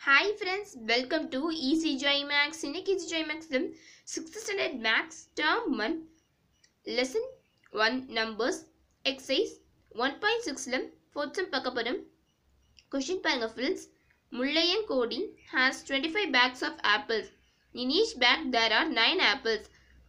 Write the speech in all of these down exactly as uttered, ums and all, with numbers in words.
Hi friends, welcome to Easy Joy Max. இன்னைக்கு Easy Joy Max ல sixth standard Max term one lesson one numbers exercise one point six ல fourth sum பார்க்க போறோம். Question பாருங்க friends. முள்ளையன் கோடி has twenty-five bags of apples. In each bag there are nine apples.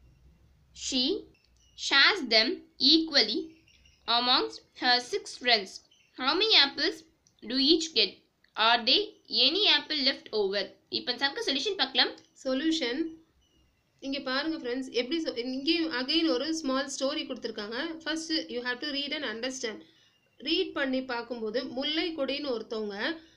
She shares them equally amongst her six friends. How many apples do each get? Are there any apple left over? இப்போ சம்க்கு solution பார்க்கலாம். Solution இங்க பாருங்க friends, எப்படி இங்க again ஒரு small story கொடுத்திருக்காங்க. First you have to read and understand. Read பண்ணி பார்க்கும்போது முல்லை கொடின்னு ஒருத்தவங்க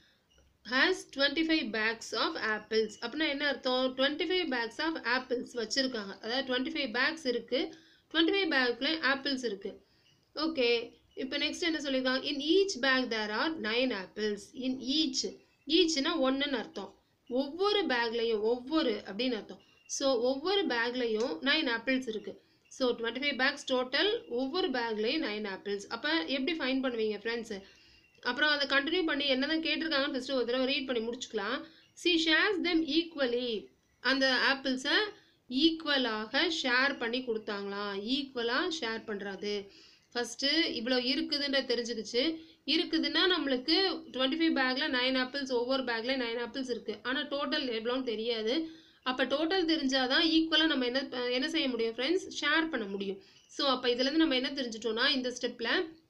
has twenty-five bags of apples. அப்படினா என்ன அர்த்தம்? twenty-five bags of apples வச்சிருக்காங்க. அதாவது twenty-five bags இருக்கு. twenty-five bagல apples இருக்கு. ஓகே, இப்போ நெக்ஸ்ட் என்ன சொல்லிருக்காங்க? in each bag there are nine apples. in each eachனா ஒன்னுன்னு அர்த்தம். ஒவ்வொரு பேக்லயும் ஒவ்வொரு அப்படின்னு அர்த்தம். ஸோ ஒவ்வொரு பேக்லயும் நைன் ஆப்பிள்ஸ் இருக்கு. So twenty five bags total, ஒவ்வொரு பேக்லயும் நைன் ஆப்பிள்ஸ். அப்போ எப்படி ஃபைன் பண்ணுவீங்க ஃப்ரெண்ட்ஸ்? அப்புறம் அதை கண்டினியூ பண்ணி என்னதான் கேட்டிருக்காங்கன்னு ஃபர்ஸ்ட் ஒரு தடவை ரீட் பண்ணி முடிச்சுக்கலாம். சி ஷேர்ஸ் தெம் ஈக்குவலி, அந்த ஆப்பிள்ஸை ஈக்குவலாக ஷேர் பண்ணி கொடுத்தாங்களாம். ஈக்குவலாக ஷேர் பண்ணுறது. ஃபஸ்ட்டு இவ்வளோ இருக்குதுன்ற தெரிஞ்சுக்கிச்சு. இருக்குதுன்னா நம்மளுக்கு டுவெண்ட்டி ஃபைவ் பேக்கில் நைன் ஆப்பிள்ஸ், ஒவ்வொரு பேக்கில் நைன் ஆப்பிள்ஸ் இருக்குது. ஆனால் டோட்டல் எவ்வளோன்னு தெரியாது. அப்போ டோட்டல் தெரிஞ்சால் தான் ஈக்குவலாக நம்ம என்ன என்ன செய்ய முடியும் ஃப்ரெண்ட்ஸ்? ஷேர் பண்ண முடியும். ஸோ அப்போ இதுலேருந்து நம்ம என்ன தெரிஞ்சிட்டோம்னா, இந்த ஸ்டெப்பில்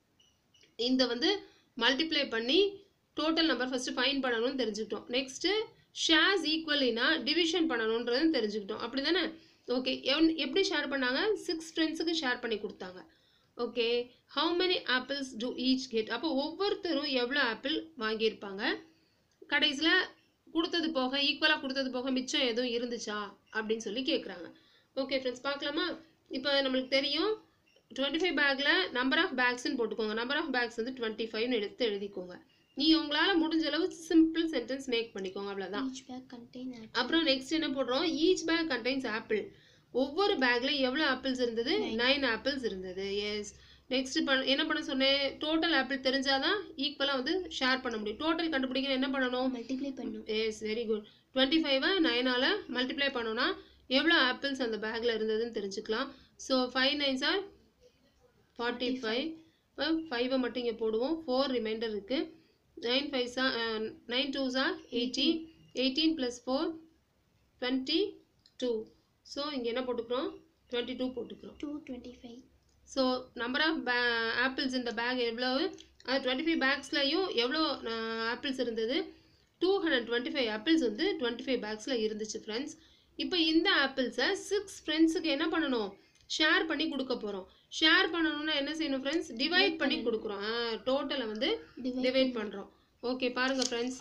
இந்த வந்து மல்டிப்ளை பண்ணி டோட்டல் நம்பர் ஃபஸ்ட்டு ஃபைன் பண்ணணும்னு தெரிஞ்சுக்கிட்டோம். நெக்ஸ்ட்டு ஷேர்ஸ் ஈக்குவலினா டிவிஷன் பண்ணணுன்றதும் தெரிஞ்சுக்கிட்டோம். அப்படி தானே? ஓகே, எவ் எப்படி ஷேர் பண்ணாங்க? சிக்ஸ் ஃப்ரெண்ட்ஸுக்கு ஷேர் பண்ணி கொடுத்தாங்க. Okay, how many apples do each get? அப்போ ஒவ்வொருத்தரும் எவ்வளோ ஆப்பிள் வாங்கியிருப்பாங்க? கடைசியில் கொடுத்தது போக, ஈக்குவலாக கொடுத்தது போக மிச்சம் எதுவும் இருந்துச்சா அப்படின்னு சொல்லி கேட்குறாங்க. ஓகே ஃப்ரெண்ட்ஸ், பார்க்கலாமா? இப்போ நம்மளுக்கு தெரியும் டுவெண்ட்டி ஃபைவ் பேக்கில் நம்பர் ஆஃப் பேக்ஸ்ன்னு போட்டுக்கோங்க. நம்பர் ஆஃப் பேக்ஸ் வந்து டுவெண்ட்டி ஃபைவ்னு எடுத்து எழுதிக்கோங்க. நீ உங்களால் முடிஞ்ச அளவு சிம்பிள் சென்டென்ஸ் மேக் பண்ணிக்கோங்க, அவ்வளோதான். அப்புறம் நெக்ஸ்ட் என்ன போடுறோம்? Each bag contains apple. ஒவ்வொரு பேக்ல எவ்வளோ ஆப்பிள்ஸ் இருந்தது? நைன் ஆப்பிள்ஸ் இருந்தது. எஸ். நெக்ஸ்ட் பண்ண என்ன பண்ண சொன்னேன்? டோட்டல் ஆப்பிள் தெரிஞ்சாதான் ஈக்குவலாக வந்து ஷேர் பண்ண முடியும். டோட்டல் கண்டுபிடிக்க என்ன பண்ணணும்? மல்டிப்ளை பண்ணணும். Yes, very good. டுவெண்ட்டி ஃபைவை நைனால் மல்டிப்ளை பண்ணோன்னா எவ்வளோ ஆப்பிள்ஸ் அந்த பேக்கில் இருந்ததுன்னு தெரிஞ்சுக்கலாம். So five nines are forty five. இப்போ ஃபைவை மட்டும் இங்கே போடுவோம். ஃபோர் ரிமைண்டர் இருக்குது. நைன் ஃபைவ்ஸா நைன் டூஸா eighteen. Eighteen plus four twenty two. So இங்கே என்ன போட்டுக்கிறோம்? டுவெண்ட்டி டூ போட்டுக்கிறோம். Two twenty five. So number of bag apples இந்த பேக் எவ்வளோ? அது டுவெண்ட்டி ஃபைவ் பேக்ஸ்லையும் எவ்வளோ ஆப்பிள்ஸ் இருந்தது? Two hundred twenty five apples வந்து டுவெண்ட்டி ஃபைவ் பேக்ஸில் இருந்துச்சு ஃப்ரெண்ட்ஸ். இப்போ இந்த ஆப்பிள்ஸை சிக்ஸ் ஃப்ரெண்ட்ஸுக்கு என்ன பண்ணணும்? ஷேர் பண்ணி கொடுக்க போகிறோம். ஷேர் பண்ணணும்னா என்ன செய்யணும் ஃப்ரெண்ட்ஸ்? டிவைட் பண்ணி கொடுக்குறோம். டோட்டலை வந்து டிவைட் பண்ணுறோம். ஓகே, பாருங்கள் friends.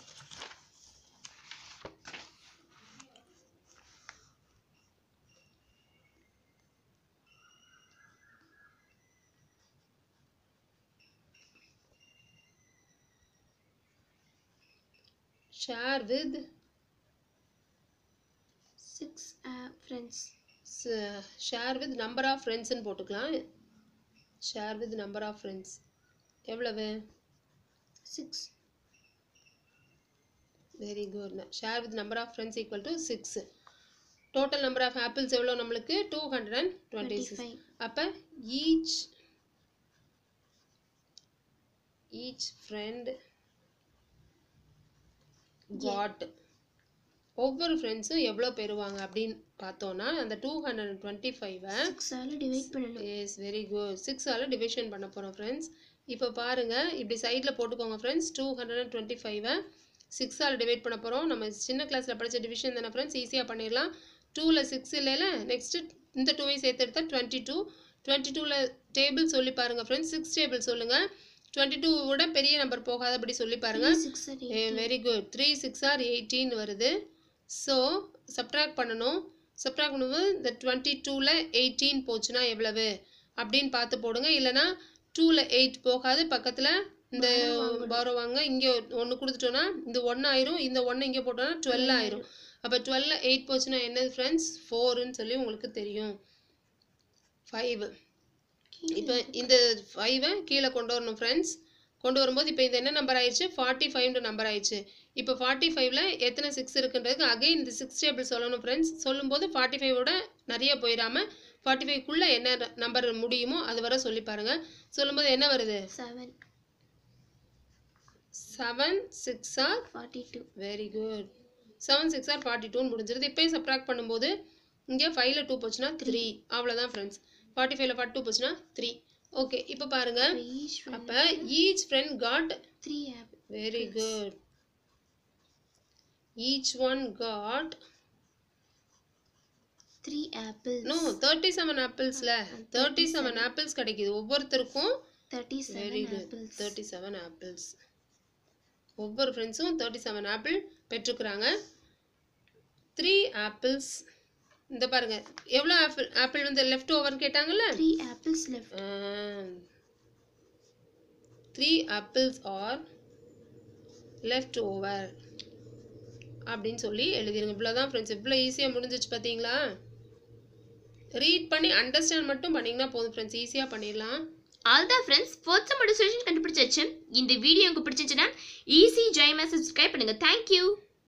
Share with six uh, friends. Uh, share with number of friends ன்னு போட்டுக்கலாம். Share with number of friends எவ்வளவு? six. Very good. Share with number of friends equal to six. Total number of apples எவ்வளோ நம்மளுக்கு? two hundred twenty-six. அப்போ each each friend got, ஒவ்வொரு ஃப்ரெண்ட்ஸும் எவ்வளோ பெறுவாங்க அப்படின்னு பார்த்தோன்னா அந்த டூ ஹண்ட்ரட் டுவெண்ட்டி ஃபைவை சிக்ஸால் டிவைட் பண்ணணும். Yes, very good. சிக்ஸால் டிவிஷன் பண்ண போகிறோம் ஃப்ரெண்ட்ஸ். இப்போ பாருங்கள், இப்படி சைடில் போட்டுக்கோங்க ஃப்ரெண்ட்ஸ். டூ ஹண்ட்ரட் டுவெண்ட்டி ஃபைவை சிக்ஸால் டிவைட் பண்ண போகிறோம். நம்ம சின்ன கிளாஸில் படித்த டிவிஷன் தானே ஃப்ரெண்ட்ஸ், ஈஸியாக பண்ணிடலாம். டூவில் சிக்ஸ் இல்லைல்ல, நெக்ஸ்ட்டு இந்த டூவை சேர்த்து எடுத்தால் டுவெண்ட்டி டூ. டுவெண்ட்டி டூவில் டேபிள் சொல்லி பாருங்கள் ஃப்ரெண்ட்ஸ். சிக்ஸ் டேபிள் சொல்லுங்கள். டுவெண்ட்டி டூவோட பெரிய நம்பர் போகாதபடி சொல்லி பாருங்கள். Very good. Three six are eighteen வருது. ஸோ சப்ட்ராக்ட் பண்ணணும். சப்ட்ராக்ட் பண்ணும்போது இந்த டுவெண்ட்டி டூவில் எயிட்டீன் போச்சுன்னா எவ்வளவு அப்படின்னு பார்த்து போடுங்க. இல்லைனா டூவில் எயிட் போகாது, பக்கத்தில் இந்த பாரோ வாங்க. இங்கே ஒன்று கொடுத்துட்டோன்னா இந்த ஒன்று ஆயிரும். இந்த ஒன்று இங்கே போட்டோன்னா டுவெல் ஆயிரும். அப்போ டுவெல்ல எயிட் போச்சுன்னா என்னது ஃப்ரெண்ட்ஸ்? ஃபோருன்னு சொல்லி உங்களுக்கு தெரியும். ஃபைவ். இப்போ இந்த ஃபைவை கீழே கொண்டு வரணும் ஃப்ரெண்ட்ஸ். கொண்டு வரும்போது இப்போ இது என்ன நம்பர் ஆயிடுச்சு? ஃபார்ட்டி ஃபைவ்ன்ற நம்பர் ஆயிடுச்சு. இப்போ ஃபார்ட்டி ஃபைவ்ல எத்தனை சிக்ஸ் இருக்குன்றதுக்கு அகைன் இந்த சிக்ஸ் டேபிள் சொல்லணும் ஃப்ரெண்ட்ஸ். சொல்லும்போது ஃபார்ட்டி ஃபைவோட நிறைய போயிடாமல் ஃபார்ட்டி ஃபைவ்க்குள்ளே என்ன நம்பர் முடியுமோ அது வர சொல்லி பாருங்கள். சொல்லும்போது என்ன வருது? Seven seven six are forty two. Very good. Seven six are forty டூன்னு முடிஞ்சிருது. இப்போயும் சப்ராக்ட் பண்ணும்போது இங்கே ஃபைவ்ல டூ போச்சுன்னா த்ரீ. அவ்வளோதான் ஃப்ரெண்ட்ஸ். ஃபார்ட்டி ஃபைவ்ல ஃபார்ட்டி டூ போச்சுன்னா த்ரீ. ஓகே இப்போ பாருங்கள். அப்போ each friend got three apple. Very good. Each one got three apples. No thirty seven ஆப்பிள்ஸ்ல தேர்ட்டி செவன் ஆப்பிள்ஸ் கிடைக்குது ஒவ்வொருத்தருக்கும். Thirty very seven good. Apples. Thirty seven apples. ஒவ்வொரு ஃப்ரெண்ட்ஸும் தேர்ட்டி செவன் ஆப்பிள் பெற்றுக்கிறாங்க. Three apples. இந்த பாருங்க எவ்வளோ apple apple வந்து லெஃப்ட் ஓவர்னு கேட்டாங்கல்ல. Three apples left. Three apples are left over அப்படின்னு சொல்லி எழுதிருங்க. இவ்வளோதான் ஃப்ரெண்ட்ஸ். இவ்வளோ ஈஸியாக முடிஞ்சிச்சு பார்த்தீங்களா? ரீட் பண்ணி அண்டர்ஸ்டாண்ட் மட்டும் பண்ணிங்கன்னா போதும் ஃப்ரெண்ட்ஸ். ஈஸியாக பண்ணிடலாம். ஆல்தான் ஃப்ரெண்ட்ஸ், ஃபோர்த் சம்மோட சொல்யூஷன் கண்டுபிடிச்சாச்சு. இந்த வீடியோ உங்களுக்கு பிடிச்சிச்சுன்னா ஈஸி ஜெய் மேக்ஸ் சப்ஸ்கிரைப் பண்ணுங்க. தேங்க்யூ.